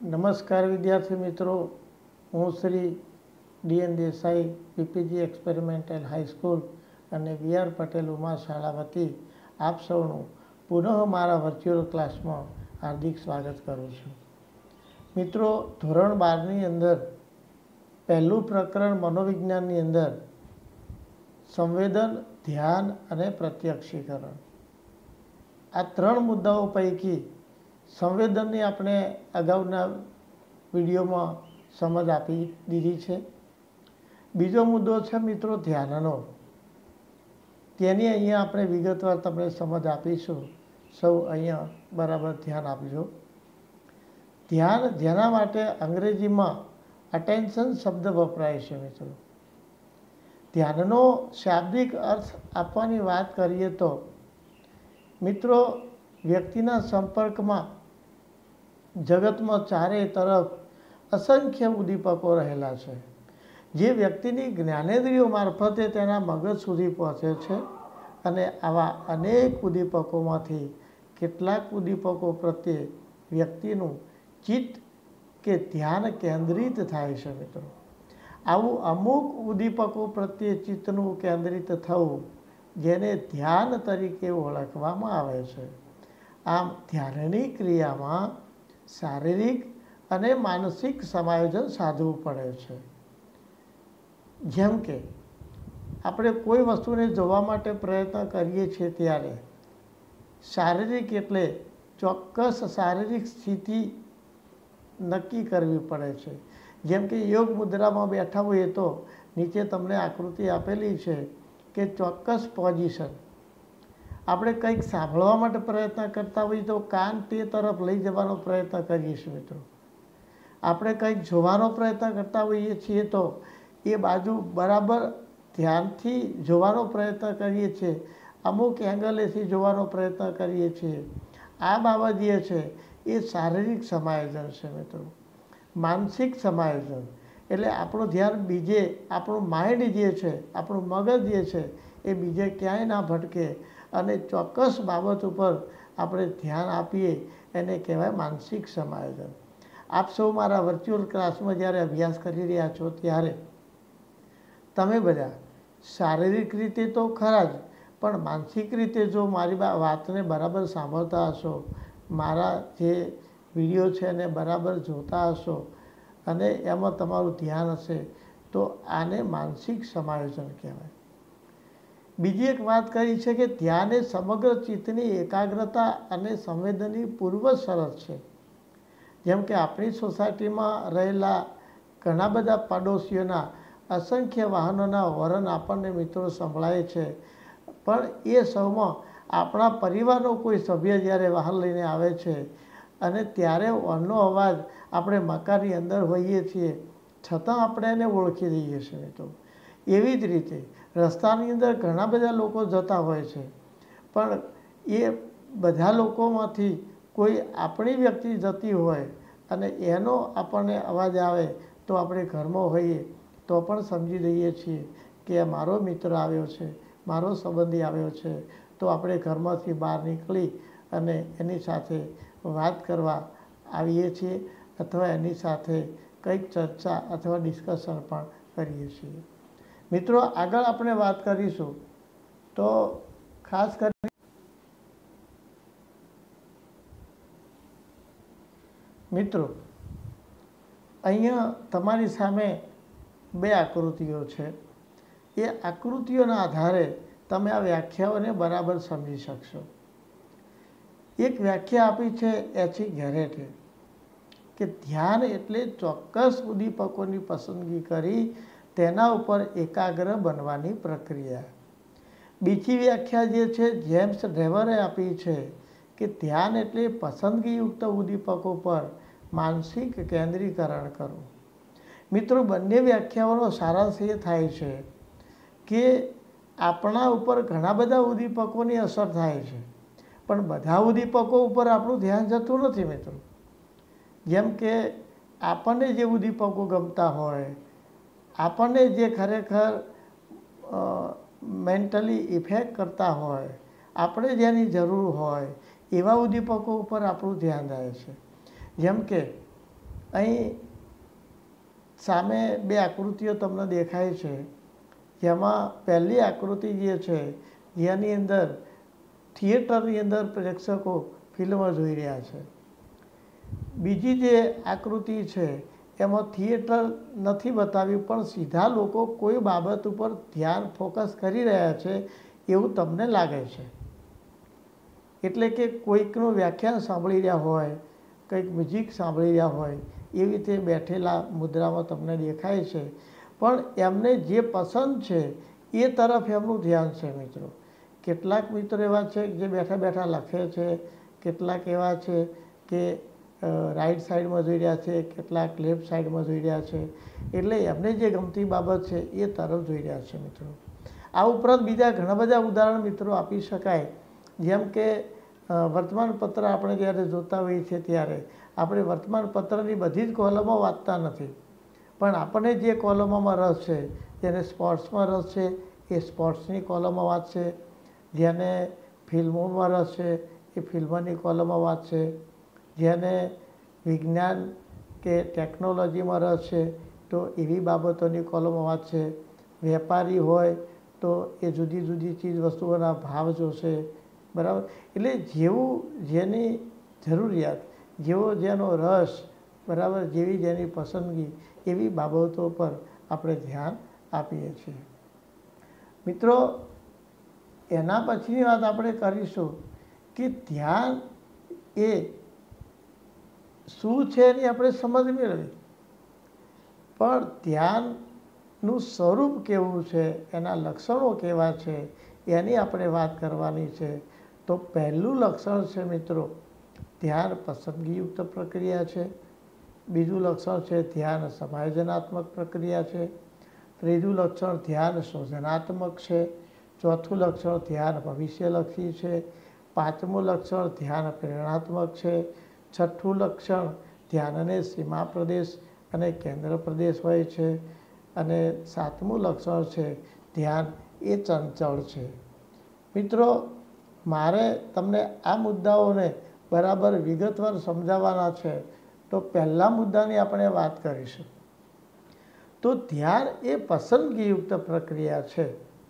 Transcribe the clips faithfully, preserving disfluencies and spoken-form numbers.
નમસ્કાર વિદ્યાર્થી મિત્રો, હું Shri D N Desai PPG experimental high school અને વી આર પટેલ ઉમા શાળા વતી આપ સૌનું પુનઃ મારા વર્ચ્યુઅલ ક્લાસમાં હાર્દિક સ્વાગત કરું છું. મિત્રો, ધોરણ બારની અંદર પહેલું પ્રકરણ મનોવિજ્ઞાનની અંદર સંવેદન, ધ્યાન અને પ્રત્યક્ષીકરણ, આ ત્રણ મુદ્દાઓ પૈકી સંવેદનની આપણે અગાઉના વિડીયોમાં સમજ આપી દીધી છે. બીજો મુદ્દો છે મિત્રો ધ્યાનનો, તેની અહીંયા આપણે વિગતવાર તમને સમજ આપીશું. સૌ અહીંયા બરાબર ધ્યાન આપજો. ધ્યાન, જેના માટે અંગ્રેજીમાં અટેન્શન શબ્દ વપરાય છે મિત્રો. ધ્યાનનો શાબ્દિક અર્થ આપવાની વાત કરીએ તો મિત્રો, વ્યક્તિના સંપર્કમાં જગતમાં ચારે તરફ અસંખ્ય ઉદ્દીપકો રહેલા છે, જે વ્યક્તિની જ્ઞાનેન્દ્રિયો મારફતે તેના મગજ સુધી પહોંચે છે. અને આવા અનેક ઉદ્દીપકોમાંથી કેટલાક ઉદ્દીપકો પ્રત્યે વ્યક્તિનું ચિત્ત કે ધ્યાન કેન્દ્રિત થાય છે મિત્રો. આવું અમુક ઉદ્દીપકો પ્રત્યે ચિત્તનું કેન્દ્રિત થવું, જેને ધ્યાન તરીકે ઓળખવામાં આવે છે. આમ ધ્યાનની ક્રિયામાં શારીરિક અને માનસિક સમાયોજન સાધવું પડે છે. જેમ કે આપણે કોઈ વસ્તુને જોવા માટે પ્રયત્ન કરીએ છીએ ત્યારે શારીરિક એટલે ચોક્કસ શારીરિક સ્થિતિ નક્કી કરવી પડે છે. જેમ કે યોગ મુદ્રામાં બેઠા હોઈએ તો નીચે તમને આકૃતિ આપેલી છે કે ચોક્કસ પોઝિશન. આપણે કંઈક સાંભળવા માટે પ્રયત્ન કરતા હોઈએ તો કાન તે તરફ લઈ જવાનો પ્રયત્ન કરીએ છીએ મિત્રો. આપણે કંઈક જોવાનો પ્રયત્ન કરતા હોઈએ છીએ તો એ બાજુ બરાબર ધ્યાનથી જોવાનો પ્રયત્ન કરીએ છીએ, અમુક એંગલેથી જોવાનો પ્રયત્ન કરીએ છીએ. આ બાબત જે છે એ શારીરિક સમાયોજન છે મિત્રો. માનસિક સમાયોજન એટલે આપણું ધ્યાન બીજે, આપણું માઇન્ડ જે છે, આપણું મગજ જે છે એ બીજે ક્યાંય ના ભટકે અને ચોક્કસ બાબત ઉપર આપણે ધ્યાન આપીએ, એને કહેવાય માનસિક સમાયોજન. આપ સૌ મારા વર્ચ્યુઅલ ક્લાસમાં જ્યારે અભ્યાસ કરી રહ્યા છો ત્યારે તમે બધા શારીરિક રીતે તો ખરા જ, પણ માનસિક રીતે જો મારી વાતને બરાબર સાંભળતા હશો, મારા જે વિડીયો છે એને બરાબર જોતા હશો અને એમાં તમારું ધ્યાન હશે, તો આને માનસિક સમાયોજન કહેવાય. બીજી એક વાત કરી છે કે ધ્યાન એ સમગ્ર ચિત્તની એકાગ્રતા અને સંવેદનની પૂર્વ શરત છે. જેમ કે આપણી સોસાયટીમાં રહેલા ઘણા બધા પાડોશીઓના અસંખ્ય વાહનોના હોર્ન આપણને મિત્રો સંભળાય છે, પણ એ સૌમાં આપણા પરિવારનો કોઈ સભ્ય જ્યારે વાહન લઈને આવે છે અને ત્યારે હોર્નનો અવાજ આપણે મકાનની અંદર હોઈએ છીએ, છતાં આપણે એને ઓળખી દઈએ છીએ મિત્રો. એવી જ રીતે રસ્તાની અંદર ઘણા બધા લોકો જતા હોય છે, પણ એ બધા લોકોમાંથી કોઈ આપણી વ્યક્તિ જતી હોય અને એનો આપણને અવાજ આવે તો આપણે ઘરમાં હોઈએ તો પણ સમજી દઈએ છીએ કે મારો મિત્ર આવ્યો છે, મારો સંબંધી આવ્યો છે. તો આપણે ઘરમાંથી બહાર નીકળી અને એની સાથે વાત કરવા આવીએ છીએ અથવા એની સાથે કંઈક ચર્ચા અથવા ડિસ્કશન પણ કરીએ છીએ. મિત્રો, આગળ આપણે વાત કરીશું તો ખાસ કરી મિત્રો, અહીંયા તમારી સામે બે આકૃતિઓ છે. એ આકૃતિઓના આધારે તમે આ વ્યાખ્યાઓને બરાબર સમજી શકશો. એક વ્યાખ્યા આપી છે એચી ગેરેટે કે ધ્યાન એટલે ચોક્કસ ઉદ્દીપકોની પસંદગી કરી તેના ઉપર એકાગ્ર બનવાની પ્રક્રિયા. બીજી વ્યાખ્યા જે છે જેમ્સ ડેવરે આપી છે કે ધ્યાન એટલે પસંદગીયુક્ત ઉદ્દીપકો પર માનસિક કેન્દ્રીકરણ કરવું. મિત્રો, બંને વ્યાખ્યાઓનો સારાંશ એ થાય છે કે આપણા ઉપર ઘણા બધા ઉદ્દીપકોની અસર થાય છે, પણ બધા ઉદ્દીપકો ઉપર આપણું ધ્યાન જતું નથી મિત્રો. જેમ કે આપણને જે ઉદ્દીપકો ગમતા હોય, આપણને જે ખરેખર મેન્ટલી ઇફેક્ટ કરતા હોય, આપણે જેની જરૂર હોય એવા ઉદ્દીપકો ઉપર આપણું ધ્યાન રહે છે. જેમ કે અહીં સામે બે આકૃતિઓ તમને દેખાય છે, જેમાં પહેલી આકૃતિ જે છે જેની અંદર થિયેટરની અંદર પ્રેક્ષકો ફિલ્મ જોઈ રહ્યા છે. બીજી જે આકૃતિ છે એમાં થિયેટર નથી બતાવ્યું, પણ સીધા લોકો કોઈ બાબત ઉપર ધ્યાન ફોકસ કરી રહ્યા છે એવું તમને લાગે છે. એટલે કે કોઈકનું વ્યાખ્યાન સાંભળી રહ્યા હોય, કંઈક મ્યુઝિક સાંભળી રહ્યા હોય એવી રીતે બેઠેલા મુદ્રામાં તમને દેખાય છે. પણ એમને જે પસંદ છે એ તરફ એમનું ધ્યાન છે મિત્રો. કેટલાક મિત્રો એવા છે જે બેઠા બેઠા લખે છે, કેટલાક એવા છે કે રાઈટ સાઈડમાં જોઈ રહ્યા છે, કેટલાક લેફ્ટ સાઈડમાં જોઈ રહ્યા છે. એટલે એમને જે ગમતી બાબત છે એ તરફ જોઈ રહ્યા છે મિત્રો. આ ઉપરાંત બીજા ઘણા બધા ઉદાહરણ મિત્રો આપી શકાય. જેમ કે વર્તમાનપત્ર આપણે જ્યારે જોતા હોઈએ છીએ ત્યારે આપણે વર્તમાનપત્રની બધી જ કોલમો વાંચતા નથી, પણ આપણને જે કોલમોમાં રસ છે, જેને સ્પોર્ટ્સમાં રસ છે એ સ્પોર્ટ્સની કોલમો વાંચશે, જેને ફિલ્મોમાં રસ છે એ ફિલ્મની કોલમો વાંચશે, જેને વિજ્ઞાન કે ટેકનોલોજીમાં રસ છે તો એવી બાબતોની કોલમો વાંચશે. વેપારી હોય તો એ જુદી જુદી ચીજ વસ્તુઓના ભાવ જોશે, બરાબર. એટલે જેવું જેની જરૂરિયાત, જેવો જેનો રસ, બરાબર, જેવી જેની પસંદગી એવી બાબતો પર આપણે ધ્યાન આપીએ છીએ મિત્રો. એના પછીની વાત આપણે કરીશું કે ધ્યાન એ શું છે એની આપણે સમજ મેળવી, પણ ધ્યાનનું સ્વરૂપ કેવું છે, એના લક્ષણો કેવા છે એની આપણે વાત કરવાની છે. તો પહેલું લક્ષણ છે મિત્રો ધ્યાન પસંદગીયુક્ત પ્રક્રિયા છે. બીજું લક્ષણ છે ધ્યાન સમાયોજનાત્મક પ્રક્રિયા છે. ત્રીજું લક્ષણ ધ્યાન સર્જનાત્મક છે. ચોથું લક્ષણ ધ્યાન ભવિષ્યલક્ષી છે. પાંચમું લક્ષણ ધ્યાન પ્રેરણાત્મક છે. છઠ્ઠું લક્ષણ ધ્યાનને સીમા પ્રદેશ અને કેન્દ્ર પ્રદેશ હોય છે. અને સાતમું લક્ષણ છે ધ્યાન એ ચંચળ છે. મિત્રો, મારે તમને આ મુદ્દાઓને બરાબર વિગતવાર સમજાવવાના છે. તો પહેલા મુદ્દાની આપણે વાત કરીશું. તો ધ્યાન એ પસંદગીયુક્ત પ્રક્રિયા છે.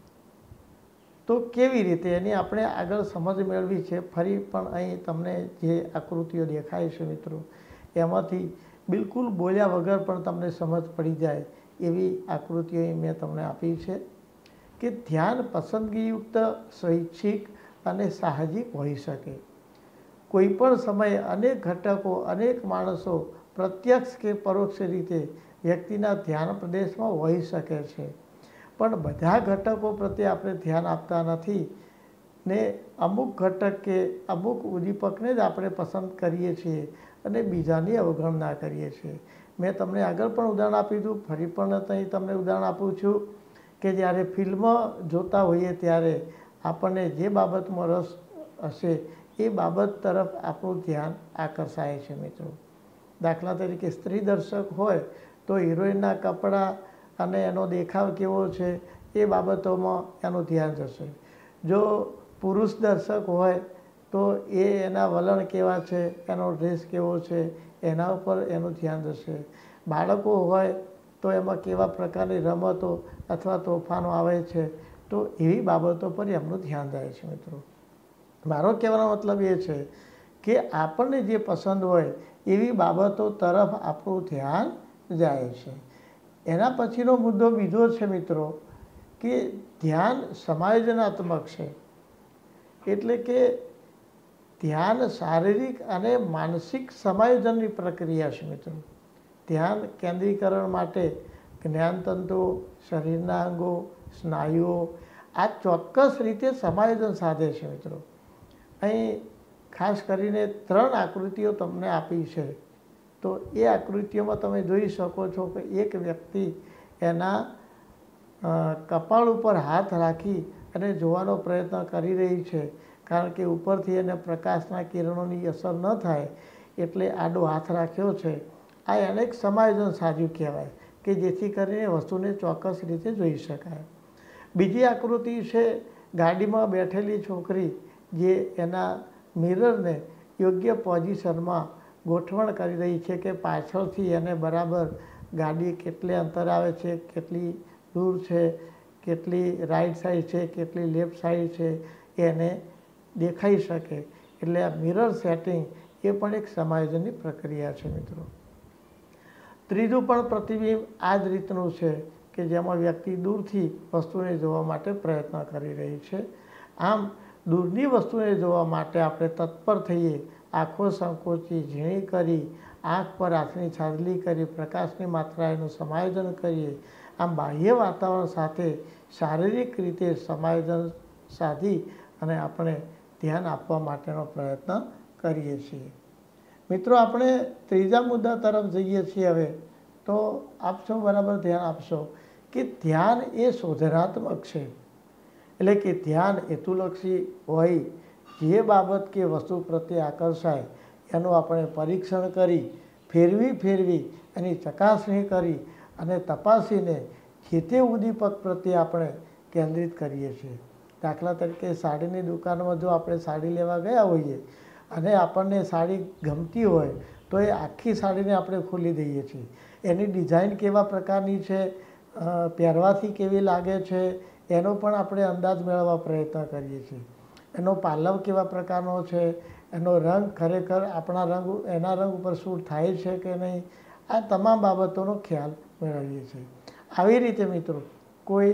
તો કેવી રીતે એની આપણે આગળ સમજ મેળવી છે. ફરી પણ અહીં તમને જે આકૃતિઓ દેખાય છે મિત્રો, એમાંથી બિલકુલ બોલ્યા વગર પણ તમને સમજ પડી જાય એવી આકૃતિઓ મેં તમને આપી છે કે ધ્યાન પસંદગીયુક્ત, સ્વૈચ્છિક અને સાહજિક હોઈ શકે. કોઈપણ સમયે અનેક ઘટકો, અનેક માણસો પ્રત્યક્ષ કે પરોક્ષ રીતે વ્યક્તિના ધ્યાન પ્રદેશમાં હોઈ શકે છે. પણ બધા ઘટકો પ્રત્યે આપણે ધ્યાન આપતા નથી ને અમુક ઘટક કે અમુક ઉદ્દીપકને જ આપણે પસંદ કરીએ છીએ અને બીજાની અવગણના કરીએ છીએ. મેં તમને આગળ પણ ઉદાહરણ આપ્યું હતું, ફરી પણ અહીં તમને ઉદાહરણ આપું છું કે જ્યારે ફિલ્મ જોતા હોઈએ ત્યારે આપણને જે બાબતમાં રસ હશે એ બાબત તરફ આપણું ધ્યાન આકર્ષાય છે મિત્રો. દાખલા તરીકે સ્ત્રી દર્શક હોય તો હિરોઈનના કપડાં અને એનો દેખાવ કેવો છે એ બાબતોમાં એનું ધ્યાન જશે. જો પુરુષ દર્શક હોય તો એ એના વલણ કેવા છે, એનો ડ્રેસ કેવો છે, એના ઉપર એનું ધ્યાન જશે. બાળકો હોય તો એમાં કેવા પ્રકારની રમતો અથવા તોફાનો આવે છે, તો એવી બાબતો પર એમનું ધ્યાન જાય છે મિત્રો. મારો કહેવાનો મતલબ એ છે કે આપણને જે પસંદ હોય એવી બાબતો તરફ આપણું ધ્યાન જાય છે. એના પછીનો મુદ્દો બીજો છે મિત્રો કે ધ્યાન સમાયોજનાત્મક છે. એટલે કે ધ્યાન શારીરિક અને માનસિક સમાયોજનની પ્રક્રિયા છે મિત્રો. ધ્યાન કેન્દ્રીકરણ માટે જ્ઞાનતંતુઓ, શરીરના અંગો, સ્નાયુઓ આ ચોક્કસ રીતે સમાયોજન સાધે છે મિત્રો. અહીં ખાસ કરીને ત્રણ આકૃતિઓ તમને આપી છે. તો એ આકૃતિઓમાં તમે જોઈ શકો છો કે એક વ્યક્તિ એના કપાળ ઉપર હાથ રાખી અને જોવાનો પ્રયત્ન કરી રહી છે, કારણ કે ઉપરથી એને પ્રકાશના કિરણોની અસર ન થાય એટલે આડો હાથ રાખ્યો છે. આ એને એક સમાયોજન સાધ્યું કહેવાય કે જેથી કરીને વસ્તુને ચોક્કસ રીતે જોઈ શકાય. બીજી આકૃતિ છે ગાડીમાં બેઠેલી છોકરી જે એના મિરરને યોગ્ય પોઝિશનમાં ગોઠવણ કરી રહી છે કે પાછળથી એને બરાબર ગાડી કેટલે અંતર આવે છે, કેટલી દૂર છે, કેટલી રાઈટ સાઈડ છે, કેટલી લેફ્ટ સાઈડ છે, એને દેખાઈ શકે. એટલે આ મિરર સેટિંગ એ પણ એક સમાયોજનની પ્રક્રિયા છે મિત્રો. ત્રીજું પણ પ્રતિબિંબ આ જ રીતનું છે કે જેમાં વ્યક્તિ દૂરથી વસ્તુને જોવા માટે પ્રયત્ન કરી રહી છે. આમ દૂરની વસ્તુને જોવા માટે આપણે તત્પર થઈએ, આંખો સંકોચી ઝીણી કરી, આંખ પર હાથની છાજલી કરી, પ્રકાશની માત્રા એનું સમાયોજન કરીએ. આમ બાહ્ય વાતાવરણ સાથે શારીરિક રીતે સમાયોજન સાધી અને આપણે ધ્યાન આપવા માટેનો પ્રયત્ન કરીએ છીએ. મિત્રો, આપણે ત્રીજા મુદ્દા તરફ જઈએ છીએ. હવે તો આપ સૌ બરાબર ધ્યાન આપશો કે ધ્યાન એ શોધનાત્મક છે. એટલે કે ધ્યાન હેતુલક્ષી હોય, જે બાબત કે વસ્તુ પ્રત્યે આકર્ષાય એનું આપણે પરીક્ષણ કરી, ફેરવી ફેરવી એની ચકાસણી કરી અને તપાસીને જે તે ઉદ્દીપક પ્રત્યે આપણે કેન્દ્રિત કરીએ છીએ. દાખલા તરીકે સાડીની દુકાનમાં જો આપણે સાડી લેવા ગયા હોઈએ અને આપણને સાડી ગમતી હોય તો એ આખી સાડીને આપણે ખોલી દઈએ છીએ. એની ડિઝાઇન કેવા પ્રકારની છે, પહેરવાથી કેવી લાગે છે, એનો પણ આપણે અંદાજ મેળવવા પ્રયત્ન કરીએ છીએ. એનો પાલવ કેવા પ્રકારનો છે, એનો રંગ ખરેખર આપણા રંગ એના રંગ ઉપર સૂટ થાય છે કે નહીં, આ તમામ બાબતોનો ખ્યાલ મેળવીએ છીએ. આવી રીતે મિત્રો કોઈ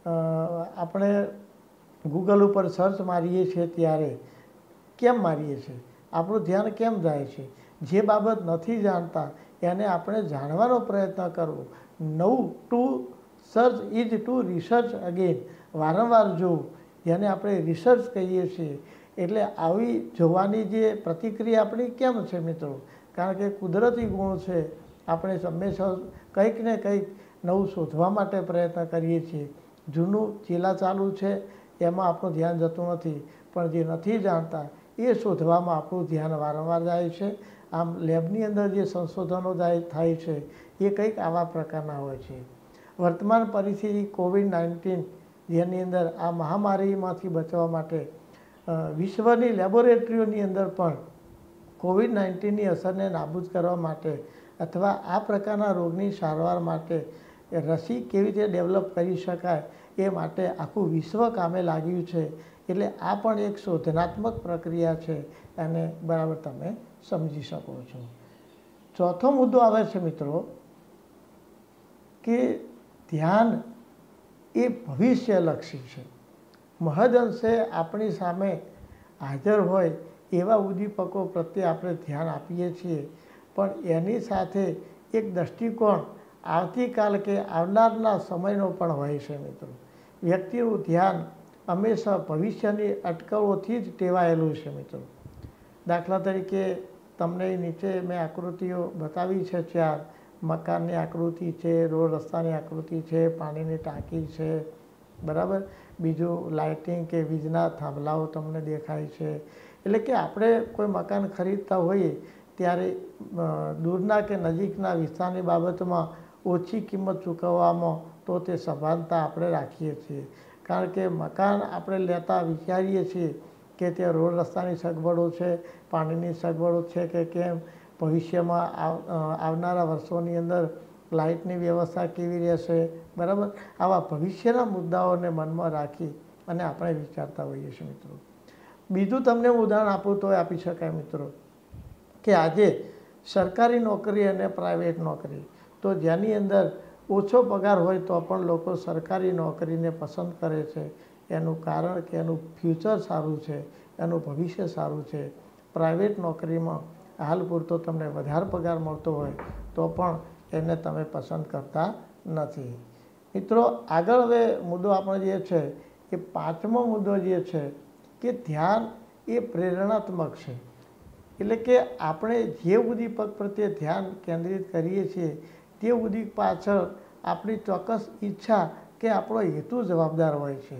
આપણે ગૂગલ ઉપર સર્ચ મારીએ છીએ ત્યારે કેમ મારીએ છીએ, આપણું ધ્યાન કેમ જાય છે, જે બાબત નથી જાણતા એને આપણે જાણવાનો પ્રયત્ન કરવો. નવું to search is to research again, વારંવાર જોવું, જેને આપણે રિસર્ચ કહીએ છીએ. એટલે આવી જોવાની જે પ્રતિક્રિયા આપણી કેમ છે મિત્રો? કારણ કે કુદરતી ગુણ છે, આપણે હંમેશા કંઈક ને કંઈક નવું શોધવા માટે પ્રયત્ન કરીએ છીએ. જૂનું ચીલા ચાલુ છે એમાં આપણું ધ્યાન જતું નથી, પણ જે નથી જાણતા એ શોધવામાં આપણું ધ્યાન વારંવાર જાય છે. આમ લેબની અંદર જે સંશોધનો થાય છે એ કંઈક આવા પ્રકારના હોય છે. વર્તમાન પરિસ્થિતિ કોવિડ નાઇન્ટીન, જેની અંદર આ મહામારીમાંથી બચવા માટે વિશ્વની લેબોરેટરીઓની અંદર પણ કોવિડ નાઇન્ટીનની અસરને નાબૂદ કરવા માટે અથવા આ પ્રકારના રોગની સારવાર માટે રસી કેવી રીતે ડેવલપ કરી શકાય એ માટે આખું વિશ્વ કામે લાગ્યું છે. એટલે આ પણ એક શોધનાત્મક પ્રક્રિયા છે, અને બરાબર તમે સમજી શકો છો. ચોથો મુદ્દો આવે છે મિત્રો કે ધ્યાન એ ભવિષ્યલક્ષી છે. મહદઅંશે આપણી સામે હાજર હોય એવા ઉદ્દીપકો પ્રત્યે આપણે ધ્યાન આપીએ છીએ, પણ એની સાથે એક દૃષ્ટિકોણ આવતીકાલ કે આવનારના સમયનો પણ હોય છે મિત્રો. વ્યક્તિનું ધ્યાન હંમેશા ભવિષ્યની અટકળોથી જ ટેવાયેલું છે મિત્રો. દાખલા તરીકે તમને નીચે મેં આકૃતિઓ બતાવી છે ચાર. મકાનની આકૃતિ છે, રોડ રસ્તાની આકૃતિ છે, પાણીની ટાંકી છે, બરાબર. બીજું લાઇટિંગ કે વીજના થાંભલાઓ તમને દેખાય છે. એટલે કે આપણે કોઈ મકાન ખરીદતા હોઈએ ત્યારે દૂરના કે નજીકના વિસ્તારની બાબતમાં ઓછી કિંમત ચૂકવવામાં તો તે સભાનતા આપણે રાખીએ છીએ. કારણ કે મકાન આપણે લેતા વિચારીએ છીએ કે તે રોડ રસ્તાની સગવડો છે, પાણીની સગવડો છે કે કેમ, ભવિષ્યમાં આવનારા વર્ષોની અંદર લાઇટની વ્યવસ્થા કેવી રહેશે, બરાબર. આવા ભવિષ્યના મુદ્દાઓને મનમાં રાખી અને આપણે વિચારતા હોઈએ છીએ મિત્રો. બીજું તમને ઉદાહરણ આપું તો આપી શકાય મિત્રો કે આજે સરકારી નોકરી અને પ્રાઇવેટ નોકરી, તો જેની અંદર ઓછો પગાર હોય તો પણ લોકો સરકારી નોકરીને પસંદ કરે છે. એનું કારણ કે એનું ફ્યુચર સારું છે, એનું ભવિષ્ય સારું છે. પ્રાઇવેટ નોકરીમાં હાલ પૂરતો તમને વધારે પગાર મળતો હોય તો પણ એને તમે પસંદ કરતા નથી મિત્રો. આગળ હવે મુદ્દો આપણો જે છે એ પાંચમો મુદ્દો જે છે કે ધ્યાન એ પ્રેરણાત્મક છે. એટલે કે આપણે જે ઉદ્દીપક પ્રત્યે ધ્યાન કેન્દ્રિત કરીએ છીએ તે ઉદ્દીપક પાછળ આપણી ચોક્કસ ઈચ્છા કે આપણો હેતુ જવાબદાર હોય છે.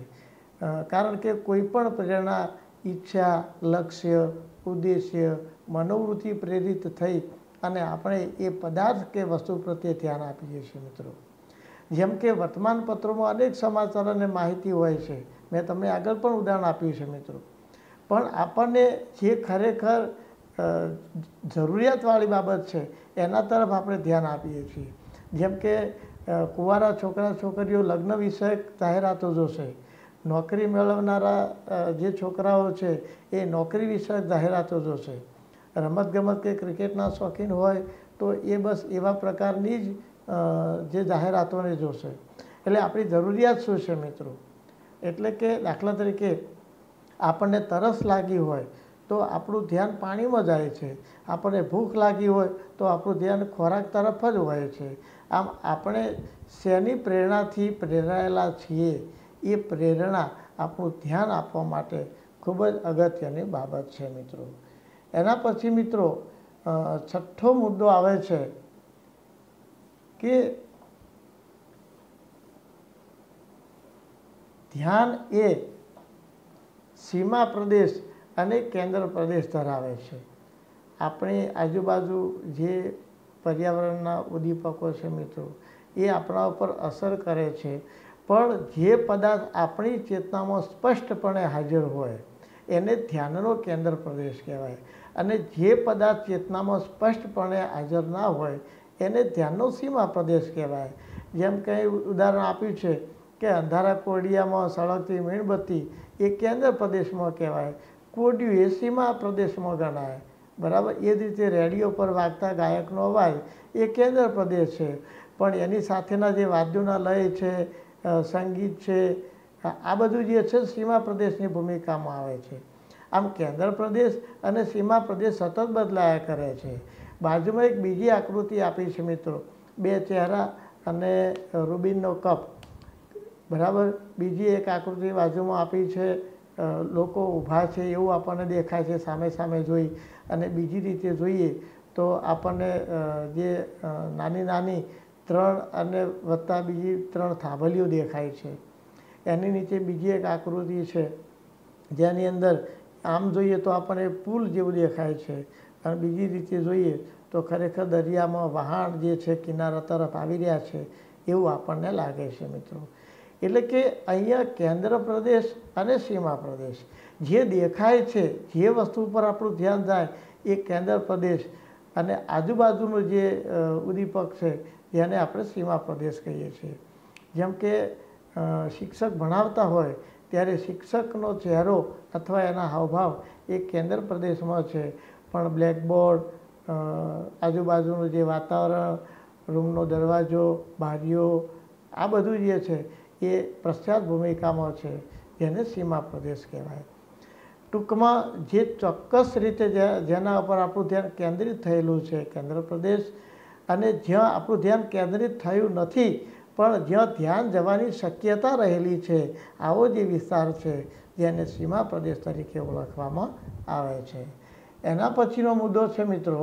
કારણ કે કોઈ પણ પ્રેરણા, ઈચ્છા, લક્ષ્ય, ઉદ્દેશ્ય, મનોવૃત્તિ પ્રેરિત થઈ અને આપણે એ પદાર્થ કે વસ્તુ પ્રત્યે ધ્યાન આપીએ છીએ મિત્રો. જેમ કે વર્તમાનપત્રોમાં અનેક સમાચાર અને માહિતી હોય છે, મેં તમને આગળ પણ ઉદાહરણ આપ્યું છે મિત્રો. પણ આપણને જે ખરેખર જરૂરિયાતવાળી બાબત છે એના તરફ આપણે ધ્યાન આપીએ છીએ. જેમ કે કુંવારા છોકરા છોકરીઓ લગ્ન વિષયક જાહેરાતો જોશે, નોકરી મેળવનારા જે છોકરાઓ છે એ નોકરી વિષયક જાહેરાતો જોશે, રમતગમત કે ક્રિકેટના શોખીન હોય તો એ બસ એવા પ્રકારની જ જે જાહેરાતોને જોશે. એટલે આપણી જરૂરિયાત શું છે મિત્રો? એટલે કે દાખલા તરીકે આપણને તરસ લાગી હોય તો આપણું ધ્યાન પાણીમાં જાય છે, આપણને ભૂખ લાગી હોય તો આપણું ધ્યાન ખોરાક તરફ જ હોય છે. આમ આપણે શેની પ્રેરણાથી પ્રેરાયેલા છીએ એ પ્રેરણા આપણું ધ્યાન આપવા માટે ખૂબ જ અગત્યની બાબત છે મિત્રો. એના પછી મિત્રો છઠ્ઠો મુદ્દો આવે છે કે ધ્યાન એ સીમા પ્રદેશ અને કેન્દ્ર પ્રદેશ ધરાવે છે. આપણી આજુબાજુ જે પર્યાવરણના ઉદ્દીપકો છે મિત્રો એ આપણા ઉપર અસર કરે છે, પણ જે પદાર્થ આપણી ચેતનામાં સ્પષ્ટપણે હાજર હોય એને ધ્યાનનો કેન્દ્ર પ્રદેશ કહેવાય, અને જે પદાર્થ ચેતનામાં સ્પષ્ટપણે હાજર ના હોય એને ધ્યાનનો સીમા પ્રદેશ કહેવાય. જેમ કે ઉદાહરણ આપ્યું છે કે અંધારા કોડિયામાં સળગતી મીણબત્તી એ કેન્દ્ર પ્રદેશમાં કહેવાય, કોડિયું એ સીમા પ્રદેશમાં ગણાય. બરાબર. એ જ રીતે રેડિયો પર વાગતા ગાયકનો અવાજ એ કેન્દ્ર પ્રદેશ છે, પણ એની સાથેના જે વાદ્યોના લય છે, સંગીત છે, આ બધું જે છે સીમા પ્રદેશની ભૂમિકામાં આવે છે. આમ કેન્દ્ર પ્રદેશ અને સીમા પ્રદેશ સતત બદલાયા કરે છે. બાજુમાં એક બીજી આકૃતિ આપી છે મિત્રો, બે ચહેરા અને રૂબિનનો કપ. બરાબર. બીજી એક આકૃતિ બાજુમાં આપી છે, લોકો ઊભા છે એવું આપણને દેખાય છે સામે સામે જોઈ, અને બીજી રીતે જોઈએ તો આપણને જે નાની નાની ત્રણ અને વત્તા બીજી ત્રણ થાંભલીઓ દેખાય છે. એની નીચે બીજી એક આકૃતિ છે જેની અંદર આમ જોઈએ તો આપણને પુલ જેવું દેખાય છે, અને બીજી રીતે જોઈએ તો ખરેખર દરિયામાં વહાણ જે છે કિનારા તરફ આવી રહ્યા છે એવું આપણને લાગે છે મિત્રો. એટલે કે અહીંયા કેન્દ્ર પ્રદેશ અને સીમા પ્રદેશ જે દેખાય છે, જે વસ્તુ પર આપણું ધ્યાન જાય એ કેન્દ્ર પ્રદેશ, અને આજુબાજુનું જે ઉદ્દીપક છે જેને આપણે સીમા પ્રદેશ કહીએ છીએ. જેમ કે શિક્ષક ભણાવતા હોય ત્યારે શિક્ષકનો ચહેરો અથવા એના હાવભાવ એ કેન્દ્ર પ્રદેશમાં છે, પણ બ્લેકબોર્ડ, આજુબાજુનું જે વાતાવરણ, રૂમનો દરવાજો, બારીઓ, આ બધું જે છે એ પશ્ચાત ભૂમિકામાં છે, જેને સીમા પ્રદેશ કહેવાય. ટૂંકમાં જે ચોક્કસ રીતે જેના ઉપર આપણું ધ્યાન કેન્દ્રિત થયેલું છે કેન્દ્ર પ્રદેશ, અને જ્યાં આપણું ધ્યાન કેન્દ્રિત થયું નથી પણ જ્યાં ધ્યાન જવાની શક્યતા રહેલી છે આવો જે વિસ્તાર છે જેને સીમા પ્રદેશ તરીકે ઓળખવામાં આવે છે. એના પછીનો મુદ્દો છે મિત્રો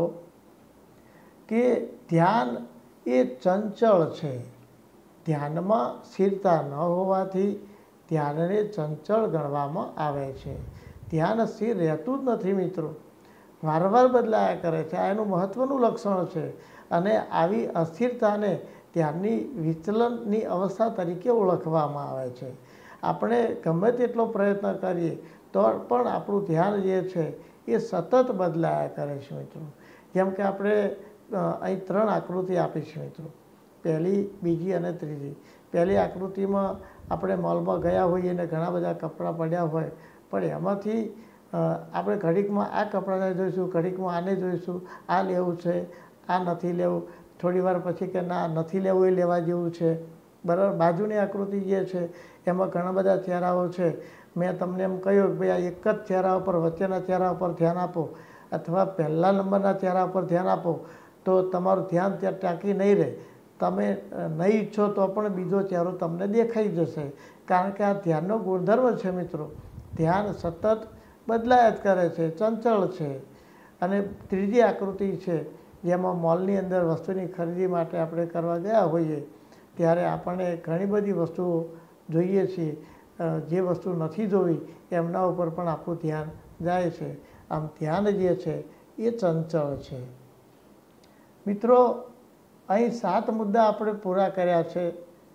કે ધ્યાન એ ચંચળ છે. ધ્યાનમાં સ્થિરતા ન હોવાથી ધ્યાનને ચંચળ ગણવામાં આવે છે. ધ્યાન સ્થિર રહેતું જ નથી મિત્રો, વારંવાર બદલાયા કરે છે. આ એનું મહત્ત્વનું લક્ષણ છે, અને આવી અસ્થિરતાને ધ્યાનની વિચલનની અવસ્થા તરીકે ઓળખવામાં આવે છે. આપણે ગમે તેટલો પ્રયત્ન કરીએ તો પણ આપણું ધ્યાન જે છે એ સતત બદલાયા કરે છે મિત્રો. જેમ કે આપણે અહીં ત્રણ આકૃતિ આપી છે મિત્રો, પહેલી, બીજી અને ત્રીજી. પહેલી આકૃતિમાં આપણે મોલમાં ગયા હોઈએ અને ઘણા બધા કપડાં પડ્યા હોય, પણ એમાંથી આપણે ઘડીકમાં આ કપડાને જોઈશું, ઘડીકમાં આને જોઈશું, આ લેવું છે, આ નથી લેવું, થોડી વાર પછી કે ના નથી લેવું એ લેવા જેવું છે. બરાબર. બાજુની આકૃતિ જે છે એમાં ઘણા બધા ચહેરાઓ છે. મેં તમને એમ કહ્યું કે ભાઈ આ એક જ ચહેરા ઉપર, વચ્ચેના ચહેરા ઉપર ધ્યાન આપો, અથવા પહેલા નંબરના ચહેરા ઉપર ધ્યાન આપો તો તમારું ધ્યાન ત્યાં ટાંકી નહીં રહે. તમે નહીં ઈચ્છો તો પણ બીજો ચહેરો તમને દેખાઈ જશે, કારણ કે આ ધ્યાનનો ગુણધર્મ છે મિત્રો. ધ્યાન સતત બદલાયા જ કરે છે, ચંચળ છે. અને ત્રીજી આકૃતિ છે જેમાં મોલની અંદર વસ્તુની ખરીદી માટે આપણે કરવા ગયા હોઈએ ત્યારે આપણને ઘણી બધી વસ્તુઓ જોઈએ છીએ, જે વસ્તુ નથી જોવી એમના ઉપર પણ આપણું ધ્યાન જાય છે. આમ ધ્યાન જે છે એ ચંચળ છે મિત્રો. અહીં સાત મુદ્દા આપણે પૂરા કર્યા છે.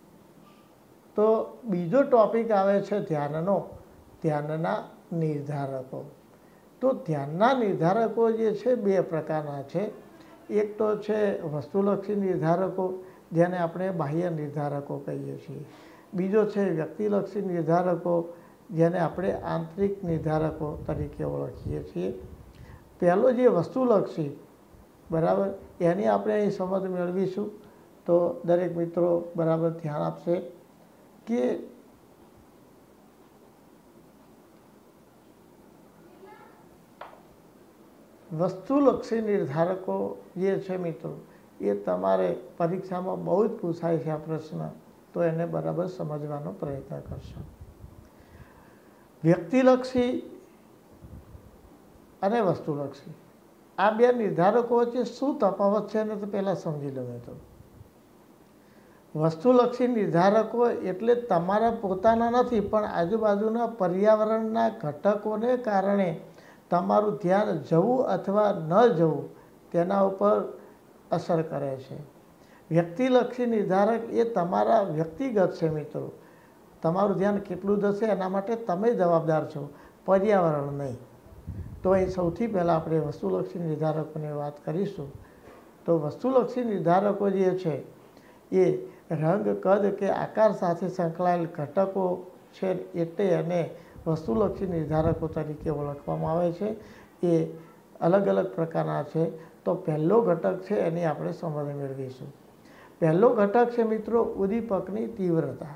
તો બીજો ટૉપિક આવે છે ધ્યાનનો, ધ્યાનના નિર્ધારકો. તો ધ્યાનના નિર્ધારકો જે છે બે પ્રકારના છે. એક તો છે વસ્તુલક્ષી નિર્ધારકો, જેને આપણે બાહ્ય નિર્ધારકો કહીએ છીએ. બીજો છે વ્યક્તિલક્ષી નિર્ધારકો, જેને આપણે આંતરિક નિર્ધારકો તરીકે ઓળખીએ છીએ. પહેલો જે વસ્તુલક્ષી, બરાબર, એની આપણે અહીં સમજ મેળવીશું. તો દરેક મિત્રો બરાબર ધ્યાન આપશે કે વસ્તુલક્ષી નિર્ધારકો જે છે મિત્રો, એ તમારે પરીક્ષામાં બહુ જ પૂછાય છે આ પ્રશ્ન, તો એને બરાબર સમજવાનો પ્રયત્ન કરશો. વ્યક્તિલક્ષી અને વસ્તુલક્ષી, આ બે નિર્ધારકો વચ્ચે શું તફાવત છે એને તો પહેલાં સમજી લો મિત્રો. વસ્તુલક્ષી નિર્ધારકો એટલે તમારા પોતાના નથી, પણ આજુબાજુના પર્યાવરણના ઘટકોને કારણે તમારું ધ્યાન જવું અથવા ન જવું તેના ઉપર અસર કરે છે. વ્યક્તિલક્ષી નિર્ધારક એ તમારા વ્યક્તિગત છે મિત્રો. તમારું ધ્યાન કેટલું જશે એના માટે તમે જવાબદાર છો, પર્યાવરણ નહીં. તો એ સૌથી પહેલાં આપણે વસ્તુલક્ષી નિર્ધારકોની વાત કરીશું. તો વસ્તુલક્ષી નિર્ધારકો જે છે એ રંગ, કદ કે આકાર સાથે સંકળાયેલ ઘટકો છે, એટલે એને વસ્તુલક્ષી નિર્ધારકો તરીકે ઓળખવામાં આવે છે. એ અલગ અલગ પ્રકારના છે. તો પહેલો ઘટક છે એની આપણે સમજ મેળવીશું. પહેલો ઘટક છે મિત્રો ઉદ્દીપકની તીવ્રતા.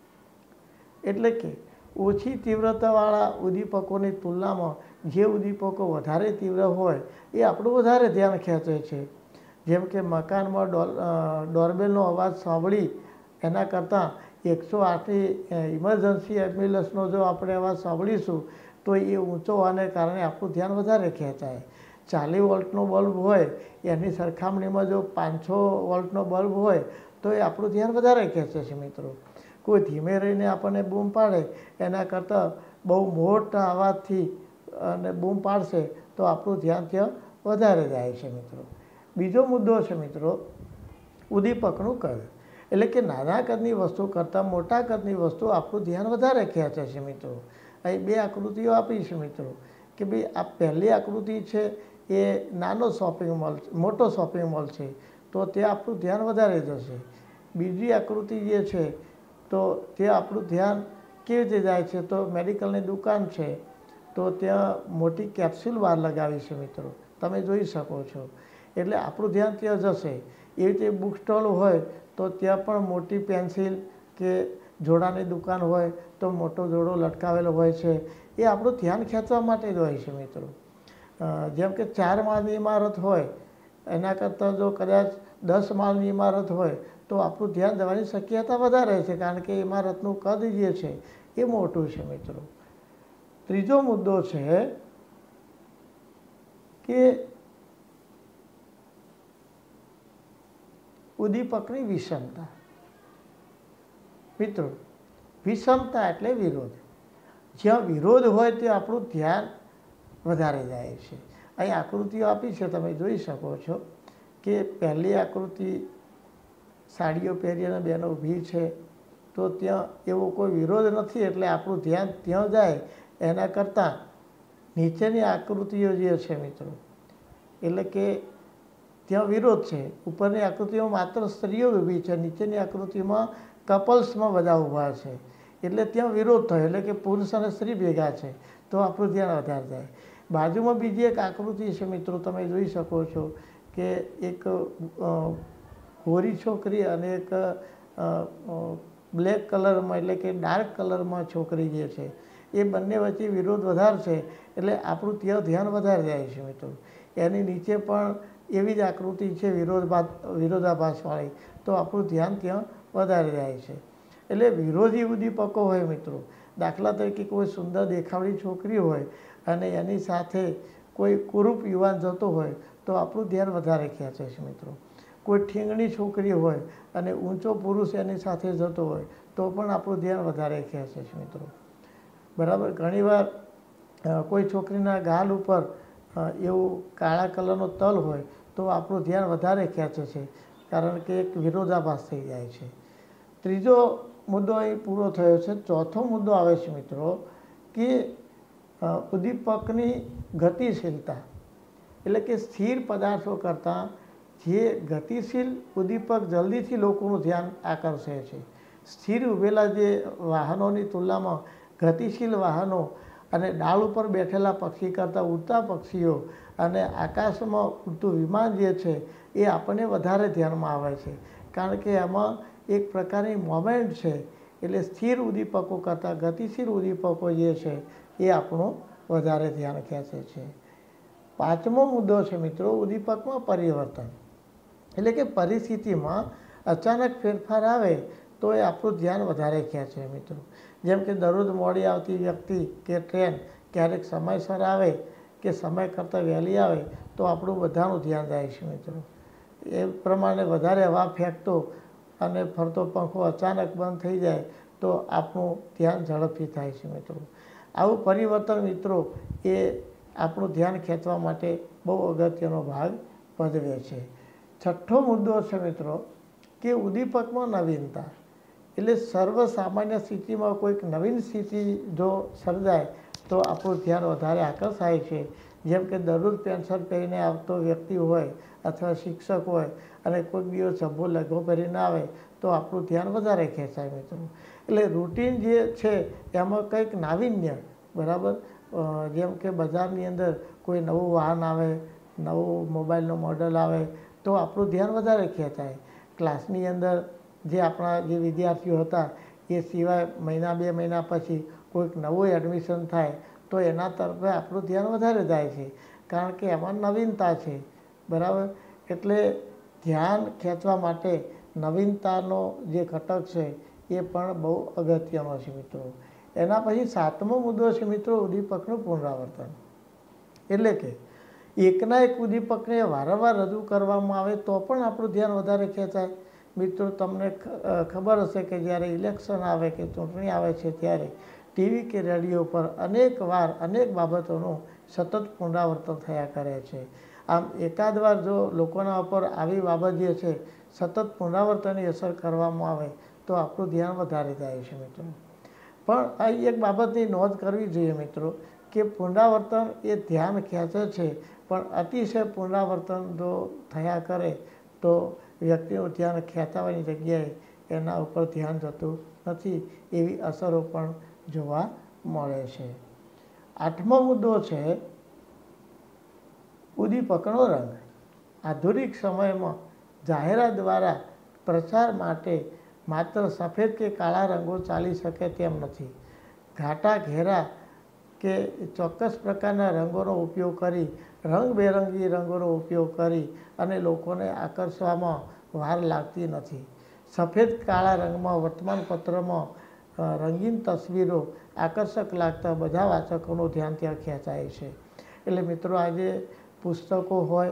એટલે કે ઓછી તીવ્રતાવાળા ઉદ્દીપકોની તુલનામાં જે ઉદ્દીપકો વધારે તીવ્ર હોય એ આપણું વધારે ધ્યાન ખેંચે છે. જેમ કે મકાનમાં ડોર ડોરબેલનો અવાજ સાંભળી એના કરતાં એકસો આઠની ઇમરજન્સી એમ્બ્યુલન્સનો જો આપણે અવાજ સાંભળીશું તો એ ઊંચો હોવાને કારણે આપણું ધ્યાન વધારે ખેંચાય. ચાલીસ વોલ્ટનો બલ્બ હોય એની સરખામણીમાં જો પાંચસો વોલ્ટનો બલ્બ હોય તો એ આપણું ધ્યાન વધારે ખેંચે છે મિત્રો. કોઈ ધીમે રહીને આપણને બૂમ પાડે એના કરતાં બહુ મોટા અવાજથી અને બૂમ પાડશે તો આપણું ધ્યાન ત્યાં વધારે જાય છે મિત્રો. બીજો મુદ્દો છે મિત્રો ઉદ્દીપકનું કદ. એટલે કે નાના કદની વસ્તુ કરતાં મોટા કદની વસ્તુ આપણું ધ્યાન વધારે ખેંચે છે મિત્રો. અહીં બે આકૃતિઓ આપી છે મિત્રો કે ભાઈ આ પહેલી આકૃતિ છે એ નાનો શોપિંગ મોલ, મોટો શોપિંગ મોલ છે, તો ત્યાં આપણું ધ્યાન વધારે જશે. બીજી આકૃતિ જે છે તો તે આપણું ધ્યાન કેવી રીતે જાય છે, તો મેડિકલની દુકાન છે તો ત્યાં મોટી કેપ્સ્યુલ બહાર લગાવી છે મિત્રો, તમે જોઈ શકો છો. એટલે આપણું ધ્યાન ત્યાં જશે. એવી રીતે બુક સ્ટોલ હોય તો ત્યાં પણ મોટી પેન્સિલ કે જોડાની દુકાન હોય તો મોટો જોડો લટકાવેલો હોય છે. એ આપણું ધ્યાન ખેંચવા માટે જ હોય છે મિત્રો. જેમ કે ચાર માળની ઇમારત હોય એના કરતાં જો કદાચ દસ માળની ઇમારત હોય તો આપણું ધ્યાન જવાની શક્યતા વધારે છે, કારણ કે ઇમારતનું કદ જે છે એ મોટું છે મિત્રો. ત્રીજો મુદ્દો છે કે ઉદ્દીપકની વિષમતા. મિત્રો વિષમતા એટલે વિરોધ. જ્યાં વિરોધ હોય ત્યાં આપણું ધ્યાન વધારે જાય છે. અહીં આકૃતિઓ આપી છે, તમે જોઈ શકો છો કે પહેલી આકૃતિ સાડીઓ પહેરી અને બહેનો ઊભી છે તો ત્યાં એવો કોઈ વિરોધ નથી, એટલે આપણું ધ્યાન ત્યાં જાય. એના કરતાં નીચેની આકૃતિઓ જે છે મિત્રો, એટલે કે ત્યાં વિરોધ છે. ઉપરની આકૃતિમાં માત્ર સ્ત્રીઓ ઊભી છે, નીચેની આકૃતિમાં કપલ્સમાં બધા ઊભા છે, એટલે ત્યાં વિરોધ થયો, એટલે કે પુરુષ અને સ્ત્રી ભેગા છે, તો આપણું ધ્યાન વધારે જાય. બાજુમાં બીજી એક આકૃતિ છે મિત્રો, તમે જોઈ શકો છો કે એક ગોરી છોકરી અને એક બ્લેક કલરમાં એટલે કે ડાર્ક કલરમાં છોકરી જે છે એ બંને વચ્ચે વિરોધ વધારે છે, એટલે આપણું ત્યાં ધ્યાન વધારે જાય છે મિત્રો. એની નીચે પણ એવી જ આકૃતિ છે વિરોધભાસ વિરોધાભાસવાળી, તો આપણું ધ્યાન ત્યાં વધારે જાય છે. એટલે વિરોધી ઉદ્દીપકો હોય મિત્રો, દાખલા તરીકે કોઈ સુંદર દેખાવડી છોકરી હોય અને એની સાથે કોઈ કુરૂપ યુવાન જતો હોય તો આપણું ધ્યાન વધારે ખેંચે છે મિત્રો. કોઈ ઠીંગણી છોકરી હોય અને ઊંચો પુરુષ એની સાથે જતો હોય તો પણ આપણું ધ્યાન વધારે ખેંચે છે મિત્રો. બરાબર. ઘણીવાર કોઈ છોકરીના ગાલ ઉપર એવું કાળા કલરનો તલ હોય તો આપણું ધ્યાન વધારે ખેંચે છે, કારણ કે એક વિરોધાભાસ થઈ જાય છે. ત્રીજો મુદ્દો અહીં પૂરો થયો છે. ચોથો મુદ્દો આવે છે મિત્રો કે ઉદ્દીપકની ગતિશીલતા એટલે કે સ્થિર પદાર્થો કરતાં જે ગતિશીલ ઉદ્દીપક જલ્દીથી લોકોનું ધ્યાન આકર્ષે છે. સ્થિર ઊભેલા જે વાહનોની તુલનામાં ગતિશીલ વાહનો અને ડાળ ઉપર બેઠેલા પક્ષી કરતાં ઉડતા પક્ષીઓ અને આકાશમાં ઉડતું વિમાન જે છે એ આપણને વધારે ધ્યાનમાં આવે છે, કારણ કે એમાં એક પ્રકારની મોમેન્ટ છે. એટલે સ્થિર ઉદ્દીપકો કરતાં ગતિશીલ ઉદ્દીપકો જે છે એ આપણું વધારે ધ્યાન ખેંચે છે. પાંચમો મુદ્દો છે મિત્રો ઉદ્દીપકમાં પરિવર્તન, એટલે કે પરિસ્થિતિમાં અચાનક ફેરફાર આવે તો એ આપણું ધ્યાન વધારે ખેંચે મિત્રો. જેમ કે દરરોજ મોડી આવતી વ્યક્તિ કે ટ્રેન ક્યારેક સમયસર આવે કે સમય કરતાં વહેલી આવે તો આપણું બધાનું ધ્યાન જાય છે મિત્રો. એ પ્રમાણે વધારે હવા ફેંકતો અને ફરતો પંખો અચાનક બંધ થઈ જાય તો આપણું ધ્યાન ઝડપથી થાય છે મિત્રો. આવું પરિવર્તન મિત્રો એ આપણું ધ્યાન ખેંચવા માટે બહુ અગત્યનો ભાગ ભજવે છે. છઠ્ઠો મુદ્દો છે મિત્રો કે ઉદ્દીપકમાં નવીનતા, એટલે સર્વસામાન્ય સ્થિતિમાં કોઈક નવીન સ્થિતિ જો સર્જાય તો આપણું ધ્યાન વધારે આકર્ષાય છે. જેમ કે દરરોજ પેન્ટ શર્ટ પહેરીને આવતો વ્યક્તિ હોય અથવા શિક્ષક હોય અને કોઈક દિવસ ઝભ્ભો લઘો પહેરીને આવે તો આપણું ધ્યાન વધારે ખેંચાય મિત્રો. એટલે રૂટીન જે છે એમાં કંઈક નાવીન્ય, બરાબર, જેમ કે બજારની અંદર કોઈ નવું વાહન આવે, નવું મોબાઈલનું મોડલ આવે તો આપણું ધ્યાન વધારે ખેંચાય. ક્લાસની અંદર જે આપણા જે વિદ્યાર્થીઓ હતા એ સિવાય મહિના બે મહિના પછી કોઈક નવું એડમિશન થાય તો એના તરફે આપણું ધ્યાન વધારે જાય છે, કારણ કે એમાં નવીનતા છે, બરાબર. એટલે ધ્યાન ખેંચવા માટે નવીનતાનો જે ઘટક છે એ પણ બહુ અગત્યનો છે મિત્રો. એના પછી સાતમો મુદ્દો છે મિત્રો ઉદ્દીપકનું પુનરાવર્તન, એટલે કે એકના એક ઉદ્દીપકને વારંવાર રજૂ કરવામાં આવે તો પણ આપણું ધ્યાન વધારે ખેંચાય. મિત્રો તમને ખબર હશે કે જ્યારે ઇલેક્શન આવે કે ચૂંટણી આવે છે ત્યારે ટીવી કે રેડિયો પર અનેક વાર અનેક બાબતોનું સતત પુનરાવર્તન થયા કરે છે. આમ એકાદ વાર જો લોકોના ઉપર આવી બાબત જે છે સતત પુનરાવર્તનની અસર કરવામાં આવે તો આપણું ધ્યાન વધારે જાય છે મિત્રો. પણ આ એક બાબતની નોંધ કરવી જોઈએ મિત્રો કે પુનરાવર્તન એ ધ્યાન ખેંચે છે, પણ અતિશય પુનરાવર્તન જો થયા કરે તો વ્યક્તિનું ધ્યાન ખેંચાવાની જગ્યાએ એના ઉપર ધ્યાન જતું નથી, એવી અસરો પણ જોવા મળે છે. આઠમો મુદ્દો છે ઉદ્દીપકનો રંગ. આધુનિક સમયમાં જાહેરાત દ્વારા પ્રચાર માટે માત્ર સફેદ કે કાળા રંગો ચાલી શકે તેમ નથી. ઘાટા ઘેરા કે ચોક્કસ પ્રકારના રંગોનો ઉપયોગ કરી, રંગબેરંગી રંગોનો ઉપયોગ કરી અને લોકોને આકર્ષવામાં વાર લાગતી નથી. સફેદ કાળા રંગમાં વર્તમાનપત્રમાં રંગીન તસવીરો આકર્ષક લાગતા બધા વાચકોનું ધ્યાન ત્યાં ખેંચાય છે. એટલે મિત્રો આજે પુસ્તકો હોય,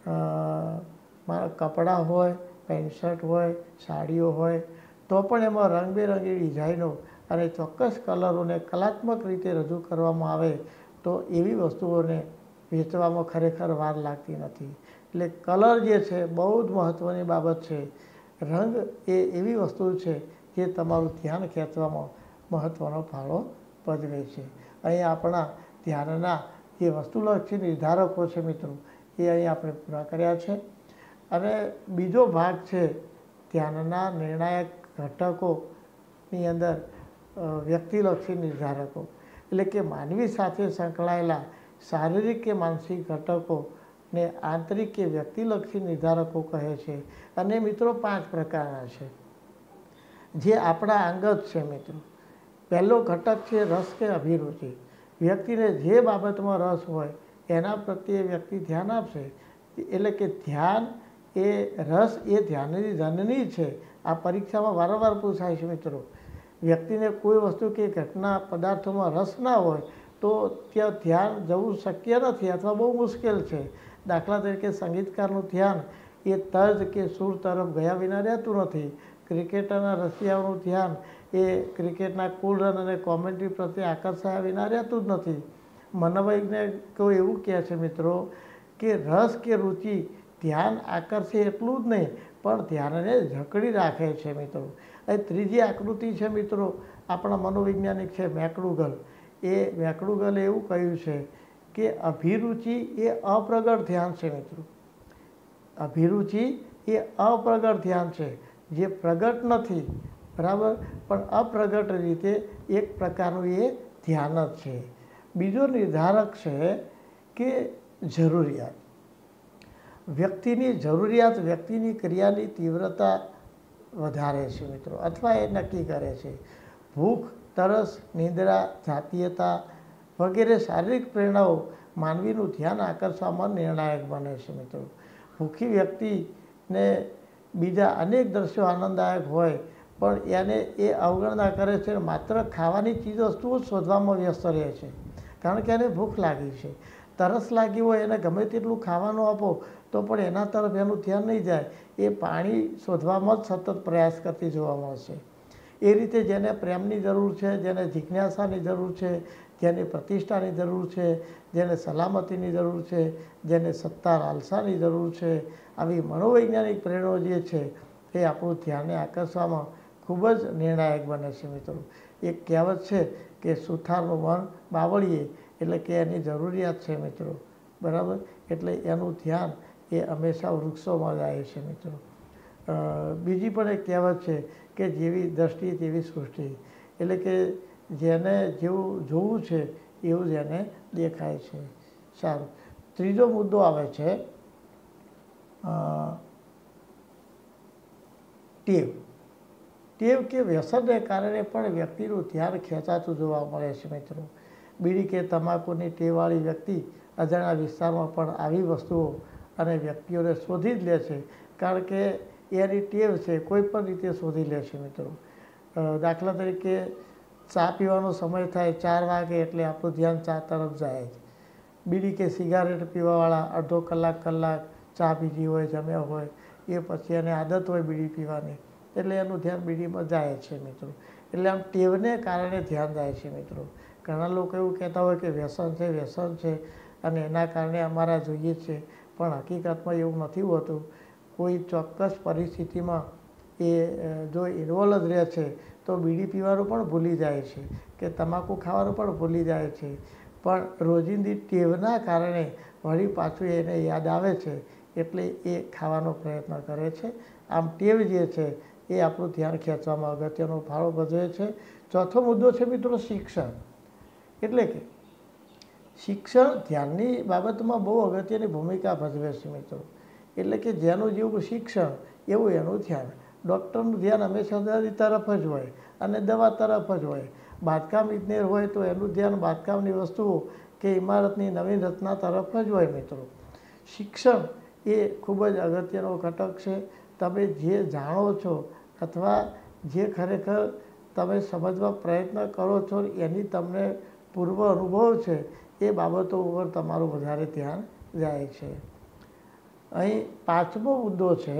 કપડાં હોય, પેન્ટ શર્ટ હોય, સાડીઓ હોય તો પણ એમાં રંગબેરંગી ડિઝાઇનો અને ચોક્કસ કલરોને કલાત્મક રીતે રજૂ કરવામાં આવે તો એવી વસ્તુઓને વેચવામાં ખરેખર વાર લાગતી નથી. એટલે કલર જે છે બહુ જ મહત્ત્વની બાબત છે. રંગ એ એવી વસ્તુ છે જે તમારું ધ્યાન ખેંચવામાં મહત્ત્વનો ફાળો ભજવે છે. અહીં આપણા ધ્યાનના જે વસ્તુલક્ષી નિર્ધારકો છે મિત્રો એ અહીં આપણે પૂરા કર્યા છે. અને બીજો ભાગ છે ધ્યાનના નિર્ણાયક ઘટકોની અંદર વ્યક્તિલક્ષી નિર્ધારકો, એટલે કે માનવી સાથે સંકળાયેલા શારીરિક કે માનસિક ઘટકોને આંતરિક કે વ્યક્તિલક્ષી નિર્ધારકો કહે છે. અને મિત્રો પાંચ પ્રકારના છે જે આપણા અંગત છે મિત્રો. પહેલો ઘટક છે રસ કે અભિરુચિ. વ્યક્તિને જે બાબતમાં રસ હોય એના પ્રત્યે વ્યક્તિ ધ્યાન આપશે. એટલે કે ધ્યાન એ રસ એ ધ્યાનની જનની છે. આ પરીક્ષામાં વારંવાર પૂછાય છે મિત્રો. વ્યક્તિને કોઈ વસ્તુ કે ઘટના પદાર્થોમાં રસ ના હોય તો ત્યાં ધ્યાન જવું શક્ય નથી અથવા બહુ મુશ્કેલ છે. દાખલા તરીકે સંગીતકારનું ધ્યાન એ તર્જ કે સૂર તરફ ગયા વિના રહેતું નથી. ક્રિકેટરના રસિયાઓનું ધ્યાન એ ક્રિકેટના કુલ રન અને કોમેન્ટ્રી પ્રત્યે આકર્ષાયા વિના રહેતું જ નથી. મનોવૈજ્ઞાનિકો એવું કહે છે મિત્રો કે રસ કે રુચિ ધ્યાન આકર્ષે એટલું જ નહીં પણ ધ્યાનને જકડી રાખે છે મિત્રો. અહીં ત્રીજી આકૃતિ છે મિત્રો, આપણા મનોવૈજ્ઞાનિક છે મેકડુગલ. એ મેકડુગલે એવું કહ્યું છે કે અભિરુચિ એ અપ્રગટ ધ્યાન છે મિત્રો. અભિરુચિ એ અપ્રગટ ધ્યાન છે, જે પ્રગટ નથી, બરાબર, પણ અપ્રગટ રીતે એક પ્રકારનું એ ધ્યાન જ છે. બીજો નિર્ધારક છે કે જરૂરિયાત. વ્યક્તિની જરૂરિયાત વ્યક્તિની ક્રિયાની તીવ્રતા વધારે છે મિત્રો, અથવા એ નક્કી કરે છે. ભૂખ, તરસ, નિંદ્રા, જાતીયતા વગેરે શારીરિક પ્રેરણાઓ માનવીનું ધ્યાન આકર્ષવામાં નિર્ણાયક બને છે મિત્રો. ભૂખી વ્યક્તિને બીજા અનેક દ્રશ્યો આનંદદાયક હોય પણ એને એ અવગણના કરે છે, માત્ર ખાવાની ચીજ વસ્તુઓ શોધવામાં વ્યસ્ત રહે છે, કારણ કે એને ભૂખ લાગી છે. તરસ લાગી હોય એને ગમે તેટલું ખાવાનું આપો તો પણ એના તરફ એનું ધ્યાન નહીં જાય, એ પાણી શોધવામાં જ સતત પ્રયાસ કરતી જોવા મળશે. એ રીતે જેને પ્રેમની જરૂર છે, જેને જિજ્ઞાસાની જરૂર છે, જેને પ્રતિષ્ઠાની જરૂર છે, જેને સલામતીની જરૂર છે, જેને સત્તા લાલસાની જરૂર છે, આવી મનોવૈજ્ઞાનિક પ્રેરણાઓ જે છે એ આપણું ધ્યાનને આકર્ષવામાં ખૂબ જ નિર્ણાયક બને છે મિત્રો. એક કહેવત છે કે સુથારનું મન બાવળીએ, એટલે કે એની જરૂરિયાત છે મિત્રો, બરાબર, એટલે એનું ધ્યાન એ હંમેશા વૃક્ષોમાં જાય છે મિત્રો. બીજી પણ એક કહેવત છે કે જેવી દ્રષ્ટિ તેવી સૃષ્ટિ, એટલે કે જેને જેવું જોવું છે એવું જ એને દેખાય છે. સારું, ત્રીજો મુદ્દો આવે છે ટેવ. ટેવ કે વ્યસનને કારણે પણ વ્યક્તિનું ધ્યાન ખેંચાતું જોવા મળે છે મિત્રો. બીડી કે તમાકુની ટેવવાળી વ્યક્તિ અજાણ્યા વિસ્તારમાં પણ આવી વસ્તુઓ અને વ્યક્તિઓને શોધી જ લે છે, કારણ કે એની ટેવ છે, કોઈ પણ રીતે શોધી લે છે મિત્રો. દાખલા તરીકે ચા પીવાનો સમય થાય ચાર વાગે એટલે આપણું ધ્યાન ચા તરફ જાય છે. બીડી કે સિગારેટ પીવાવાળા અડધો કલાક કલાક ચા પીધી હોય, જમ્યા હોય, એ પછી એને આદત હોય બીડી પીવાની, એટલે એનું ધ્યાન બીડીમાં જાય છે મિત્રો. એટલે આમ ટેવને કારણે ધ્યાન જાય છે મિત્રો. ઘણા લોકો એવું કહેતા હોય કે વ્યસન છે વ્યસન છે અને એના કારણે અમારા જોઈએ છે, પણ હકીકતમાં એવું નથી હોતું. કોઈ ચોક્કસ પરિસ્થિતિમાં એ જો ઇન્વોલ્વ જ રહે છે તો બીડી પીવાનું પણ ભૂલી જાય છે કે તમાકુ ખાવાનું પણ ભૂલી જાય છે, પણ રોજિંદી ટેવના કારણે વળી પાછું એને યાદ આવે છે એટલે એ ખાવાનો પ્રયત્ન કરે છે. આમ ટેવ જે છે એ આપણું ધ્યાન ખેંચવામાં અગત્યનો ફાળો ભજવે છે. ચોથો મુદ્દો છે મિત્રો શિક્ષણ. એટલે કે શિક્ષણ ધ્યાનની બાબતમાં બહુ અગત્યની ભૂમિકા ભજવે છે મિત્રો. એટલે કે જેનું જેવું શિક્ષણ એવું એનું ધ્યાન. ડૉક્ટરનું ધ્યાન હંમેશા દર્દી તરફ જ હોય અને દવા તરફ જ હોય. બાંધકામ ઇજનેર હોય તો એનું ધ્યાન બાંધકામની વસ્તુઓ કે ઇમારતની નવીન રચના તરફ જ હોય મિત્રો. શિક્ષણ એ ખૂબ જ અગત્યનો ઘટક છે. તમે જે જાણો છો અથવા જે ખરેખર તમે સમજવા પ્રયત્ન કરો છો એની તમને પૂર્વ અનુભવ છે, એ બાબતો ઉપર તમારું વધારે ધ્યાન જાય છે. અહીં પાંચમો મુદ્દો છે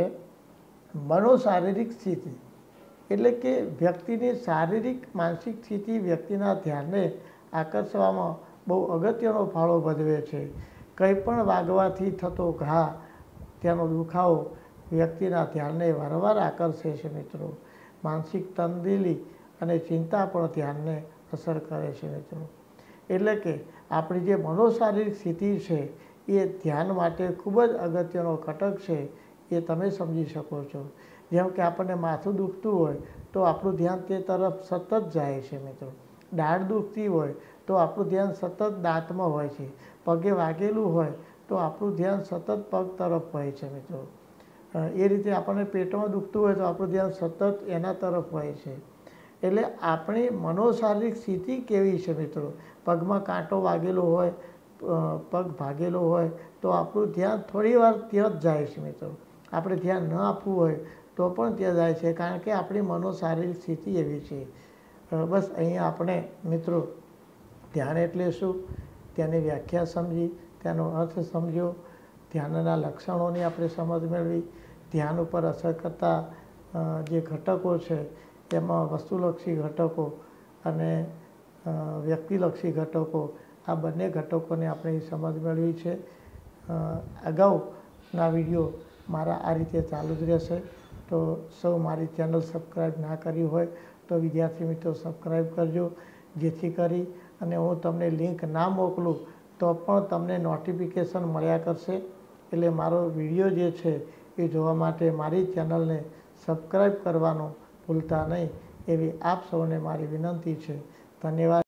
મનોશારીરિક સ્થિતિ. એટલે કે વ્યક્તિની શારીરિક માનસિક સ્થિતિ વ્યક્તિના ધ્યાનને આકર્ષવામાં બહુ અગત્યનો ફાળો ભજવે છે. કંઈ પણ વાગવાથી થતો ઘા, તેનો દુખાવો વ્યક્તિના ધ્યાનને વારંવાર આકર્ષે છે મિત્રો. માનસિક તંદિલી અને ચિંતા પણ ધ્યાનને અસર કરે છે મિત્રો. એટલે કે આપણી જે મનોશારીરિક સ્થિતિ છે એ ધ્યાન માટે ખૂબ જ અગત્યનો ઘટક છે, એ તમે સમજી શકો છો. જેમ કે આપણને માથું દુખતું હોય તો આપણું ધ્યાન તે તરફ સતત જાય છે મિત્રો. દાઢ દુખતી હોય તો આપણું ધ્યાન સતત દાંતમાં હોય છે. પગે વાગેલું હોય તો આપણું ધ્યાન સતત પગ તરફ હોય છે મિત્રો. એ રીતે આપણને પેટમાં દુખતું હોય તો આપણું ધ્યાન સતત એના તરફ હોય છે. એટલે આપણી મનોશારીરિક સ્થિતિ કેવી છે મિત્રો. પગમાં કાંટો વાગેલો હોય, પગ ભાગેલો હોય તો આપણું ધ્યાન થોડી વાર ત્યાં જ જાય છે મિત્રો. આપણે ધ્યાન ન આપવું હોય તો પણ ત્યાં જાય છે, કારણ કે આપણી મનોશારીરિક સ્થિતિ એવી છે. બસ અહીંયા આપણે મિત્રો ધ્યાન એટલે શું તેની વ્યાખ્યા સમજી, તેનો અર્થ સમજ્યો, ધ્યાનના લક્ષણોની આપણે સમજ મેળવી, ધ્યાન ઉપર અસર કરતા જે ઘટકો છે એમાં વસ્તુલક્ષી ઘટકો અને વ્યક્તિલક્ષી ઘટકો, આ બંને ઘટકોને આપણે સમજ મેળવી છે. અગાઉના વિડીયો મારા આ રીતે ચાલુ જ રહેશે. તો સૌ મારી ચેનલ સબસ્ક્રાઈબ ના કરી હોય તો વિદ્યાર્થી મિત્રો સબસ્ક્રાઈબ કરજો, જેથી કરી અને હું તમને લિંક ના મોકલું તો પણ તમને નોટિફિકેશન મળ્યા કરશે. એટલે મારો વિડીયો જે છે એ જોવા માટે મારી ચેનલને સબસ્ક્રાઈબ કરવાનું ભૂલતા નહીં એવી આપ સૌને મારી વિનંતી છે. ધન્યવાદ.